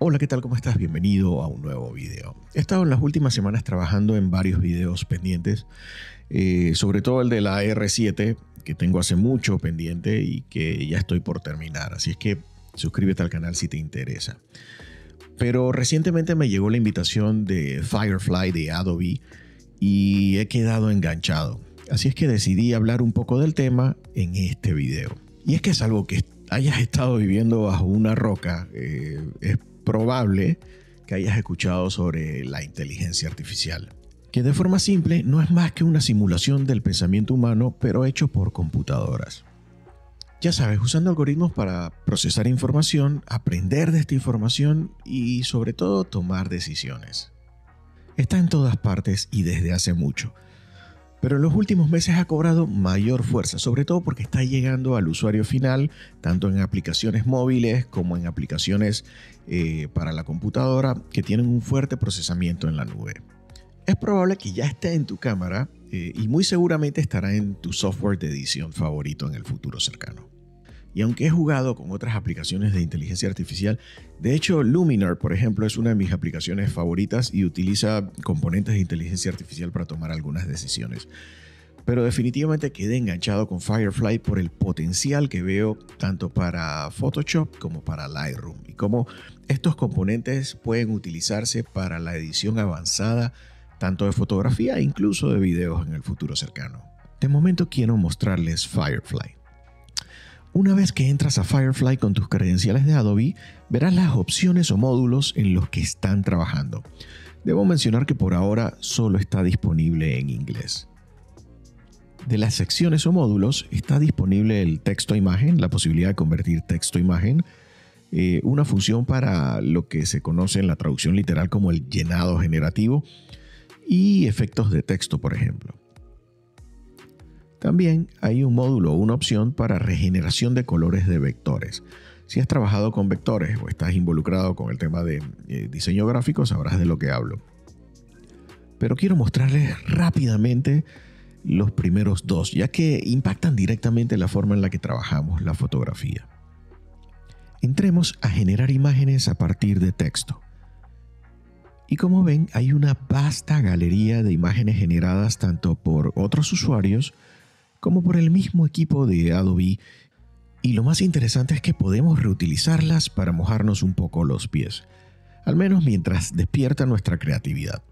Hola, ¿qué tal? ¿Cómo estás? Bienvenido a un nuevo video. He estado en las últimas semanas trabajando en varios videos pendientes, sobre todo el de la R7, que tengo hace mucho pendiente y que ya estoy por terminar. Así es que suscríbete al canal si te interesa. Pero recientemente me llegó la invitación de Firefly de Adobe y he quedado enganchado. Así es que decidí hablar un poco del tema en este video. Y es que es algo que hayas estado viviendo bajo una roca. Es probable que hayas escuchado sobre la inteligencia artificial, que de forma simple no es más que una simulación del pensamiento humano, pero hecho por computadoras. Ya sabes, usando algoritmos para procesar información, aprender de esta información y sobre todo tomar decisiones. Está en todas partes y desde hace mucho. Pero en los últimos meses ha cobrado mayor fuerza, sobre todo porque está llegando al usuario final, tanto en aplicaciones móviles como en aplicaciones para la computadora que tienen un fuerte procesamiento en la nube. Es probable que ya esté en tu cámara y muy seguramente estará en tu software de edición favorito en el futuro cercano. Y aunque he jugado con otras aplicaciones de inteligencia artificial, de hecho Luminar, por ejemplo, es una de mis aplicaciones favoritas y utiliza componentes de inteligencia artificial para tomar algunas decisiones. Pero definitivamente quedé enganchado con Firefly por el potencial que veo tanto para Photoshop como para Lightroom y cómo estos componentes pueden utilizarse para la edición avanzada tanto de fotografía e incluso de videos en el futuro cercano. De momento quiero mostrarles Firefly. Una vez que entras a Firefly con tus credenciales de Adobe, verás las opciones o módulos en los que están trabajando. Debo mencionar que por ahora solo está disponible en inglés. De las secciones o módulos está disponible el texto a imagen, la posibilidad de convertir texto a imagen, una función para lo que se conoce en la traducción literal como el llenado generativo y efectos de texto, por ejemplo. También hay un módulo o una opción para regeneración de colores de vectores. Si has trabajado con vectores o estás involucrado con el tema de diseño gráfico, sabrás de lo que hablo. Pero quiero mostrarles rápidamente los primeros dos, ya que impactan directamente la forma en la que trabajamos la fotografía. Entremos a generar imágenes a partir de texto. Y como ven, hay una vasta galería de imágenes generadas tanto por otros usuarios como por el mismo equipo de Adobe, y lo más interesante es que podemos reutilizarlas para mojarnos un poco los pies, al menos mientras despierta nuestra creatividad.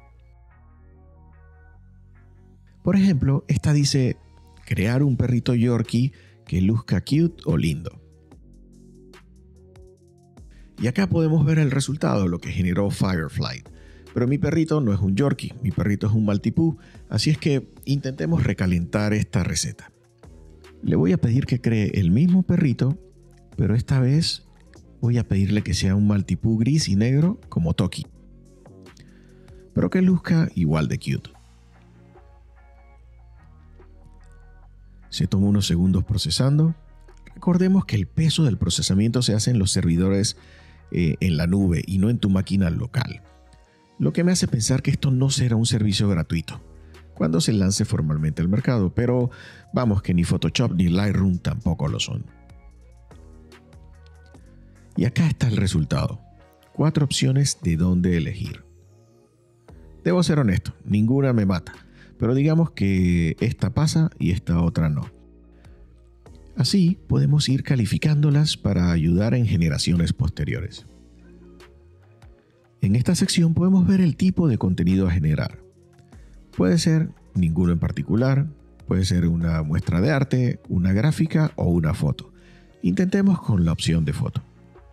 Por ejemplo, esta dice crear un perrito Yorkie que luzca cute o lindo. Y acá podemos ver el resultado, lo que generó Firefly. Pero mi perrito no es un Yorkie, mi perrito es un Maltipoo, así es que intentemos recalentar esta receta. Le voy a pedir que cree el mismo perrito, pero esta vez voy a pedirle que sea un Maltipoo gris y negro como Toki, pero que luzca igual de cute. Se toma unos segundos procesando. Recordemos que el peso del procesamiento se hace en los servidores en la nube y no en tu máquina local. Lo que me hace pensar que esto no será un servicio gratuito cuando se lance formalmente al mercado, pero vamos que ni Photoshop ni Lightroom tampoco lo son. Y acá está el resultado. 4 opciones de dónde elegir. Debo ser honesto, ninguna me mata, pero digamos que esta pasa y esta otra no. Así podemos ir calificándolas para ayudar en generaciones posteriores. En esta sección podemos ver el tipo de contenido a generar. Puede ser ninguno en particular, puede ser una muestra de arte, una gráfica o una foto. Intentemos con la opción de foto.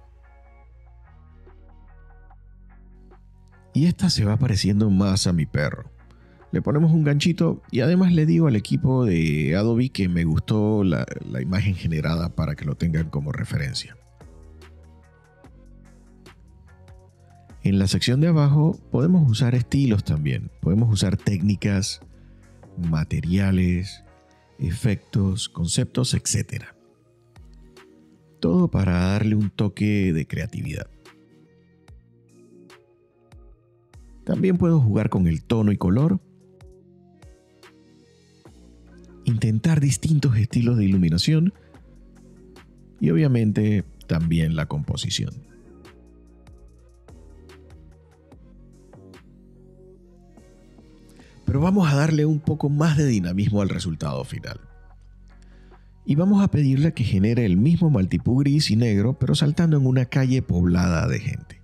Y esta se va pareciendo más a mi perro. Le ponemos un ganchito y además le digo al equipo de Adobe que me gustó la imagen generada para que lo tengan como referencia. En la sección de abajo podemos usar estilos también. Podemos usar técnicas, materiales, efectos, conceptos, etc. Todo para darle un toque de creatividad. También puedo jugar con el tono y color, intentar distintos estilos de iluminación y obviamente también la composición. Pero vamos a darle un poco más de dinamismo al resultado final. Y vamos a pedirle que genere el mismo Maltipú gris y negro, pero saltando en una calle poblada de gente.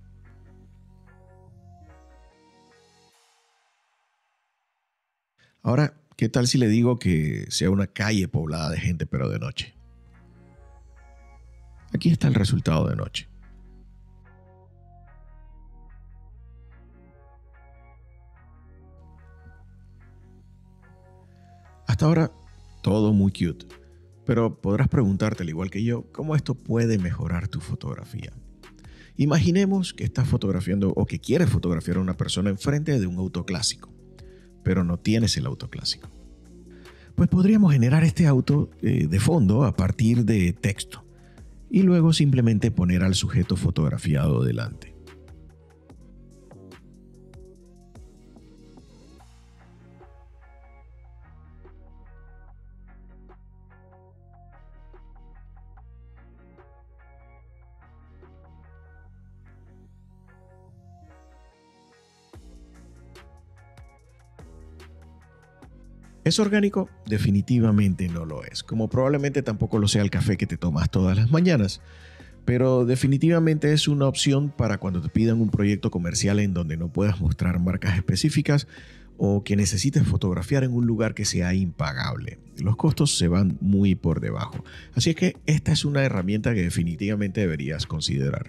Ahora, ¿qué tal si le digo que sea una calle poblada de gente, pero de noche? Aquí está el resultado de noche. Hasta ahora, todo muy cute. Pero podrás preguntarte, al igual que yo, cómo esto puede mejorar tu fotografía. Imaginemos que estás fotografiando o que quieres fotografiar a una persona enfrente de un auto clásico, pero no tienes el auto clásico. Pues podríamos generar este auto de fondo a partir de texto y luego simplemente poner al sujeto fotografiado delante. ¿Es orgánico? Definitivamente no lo es, como probablemente tampoco lo sea el café que te tomas todas las mañanas, pero definitivamente es una opción para cuando te pidan un proyecto comercial en donde no puedas mostrar marcas específicas o que necesites fotografiar en un lugar que sea impagable. Los costos se van muy por debajo, así es que esta es una herramienta que definitivamente deberías considerar.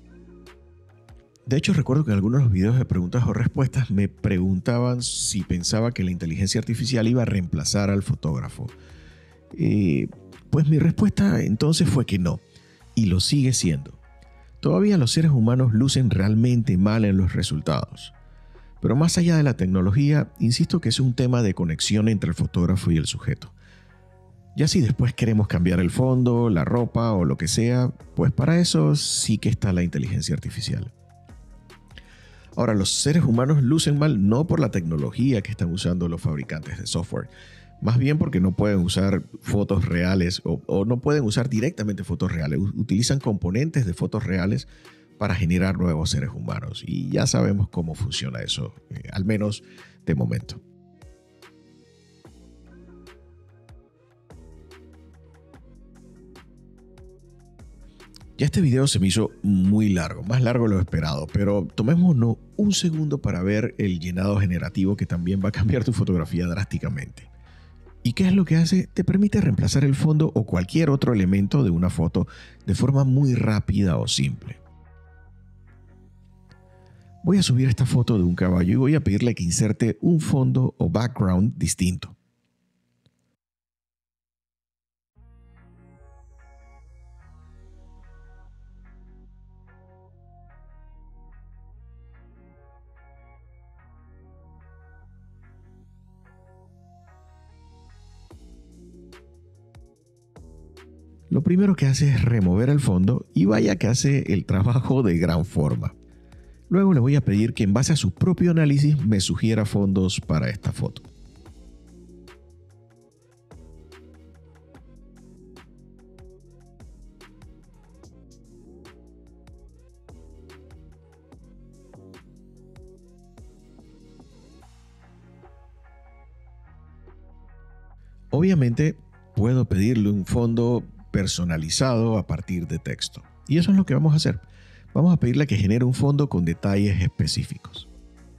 De hecho, recuerdo que en algunos de los videos de preguntas o respuestas me preguntaban si pensaba que la inteligencia artificial iba a reemplazar al fotógrafo. Pues mi respuesta entonces fue que no, y lo sigue siendo. Todavía los seres humanos lucen realmente mal en los resultados. Pero más allá de la tecnología, insisto que es un tema de conexión entre el fotógrafo y el sujeto. Ya si después queremos cambiar el fondo, la ropa o lo que sea, pues para eso sí que está la inteligencia artificial. Ahora, los seres humanos lucen mal no por la tecnología que están usando los fabricantes de software, más bien porque no pueden usar fotos reales o no pueden usar directamente fotos reales. Utilizan componentes de fotos reales para generar nuevos seres humanos y ya sabemos cómo funciona eso, al menos de momento. Ya este video se me hizo muy largo, más largo de lo esperado, pero tomémonos un segundo para ver el llenado generativo que también va a cambiar tu fotografía drásticamente. ¿Y qué es lo que hace? Te permite reemplazar el fondo o cualquier otro elemento de una foto de forma muy rápida o simple. Voy a subir esta foto de un caballo y voy a pedirle que inserte un fondo o background distinto. Lo primero que hace es remover el fondo y vaya que hace el trabajo de gran forma. Luego le voy a pedir que en base a su propio análisis me sugiera fondos para esta foto. Obviamente puedo pedirle un fondo personalizado a partir de texto. Y eso es lo que vamos a hacer. Vamos a pedirle que genere un fondo con detalles específicos.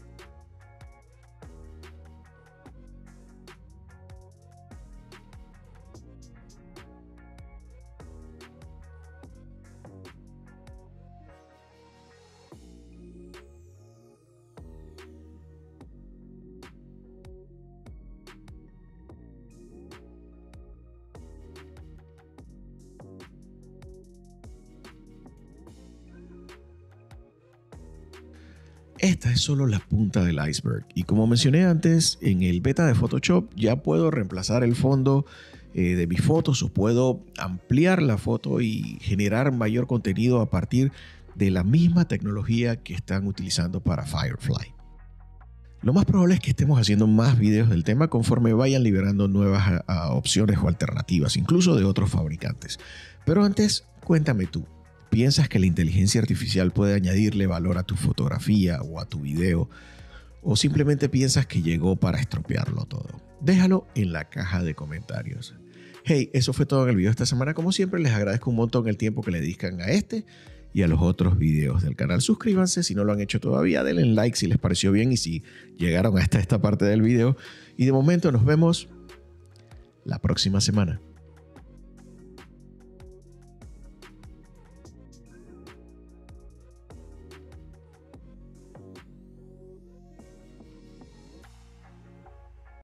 Esta es solo la punta del iceberg y como mencioné antes, en el beta de Photoshop ya puedo reemplazar el fondo de mis fotos o puedo ampliar la foto y generar mayor contenido a partir de la misma tecnología que están utilizando para Firefly. Lo más probable es que estemos haciendo más videos del tema conforme vayan liberando nuevas opciones o alternativas, incluso de otros fabricantes. Pero antes, cuéntame tú. ¿Piensas que la inteligencia artificial puede añadirle valor a tu fotografía o a tu video? ¿O simplemente piensas que llegó para estropearlo todo? Déjalo en la caja de comentarios. Hey, eso fue todo en el video de esta semana. Como siempre, les agradezco un montón el tiempo que le dedican a este y a los otros videos del canal. Suscríbanse si no lo han hecho todavía. Denle like si les pareció bien y si llegaron hasta esta parte del video. Y de momento nos vemos la próxima semana.